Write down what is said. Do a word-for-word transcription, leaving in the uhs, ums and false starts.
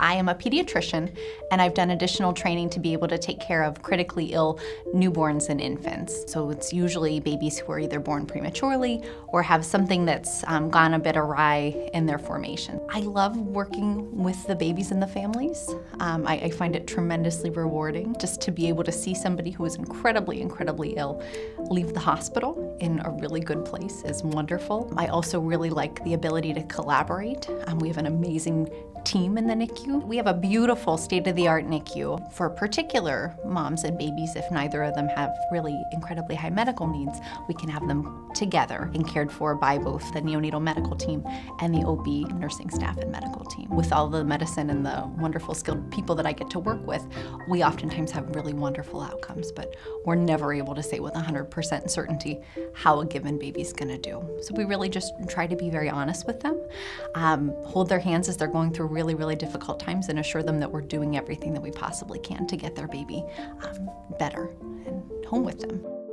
I am a pediatrician, and I've done additional training to be able to take care of critically ill newborns and infants. So it's usually babies who are either born prematurely or have something that's um, gone a bit awry in their formation. I love working with the babies and the families. Um, I, I find it tremendously rewarding just to be able to see somebody who is incredibly, incredibly ill leave the hospital in a really good place is wonderful. I also really like the ability to collaborate. Um, we have an amazing team in the N I C U. We have a beautiful state-of-the-art N I C U for particular moms and babies. If neither of them have really incredibly high medical needs, we can have them together and cared for by both the neonatal medical team and the O B nursing staff and medical team. With all the medicine and the wonderful skilled people that I get to work with, we oftentimes have really wonderful outcomes, but we're never able to say with one hundred percent certainty how a given baby's gonna do. So we really just try to be very honest with them, um, hold their hands as they're going through really, really difficult times, and assure them that we're doing everything that we possibly can to get their baby um, better and home with them.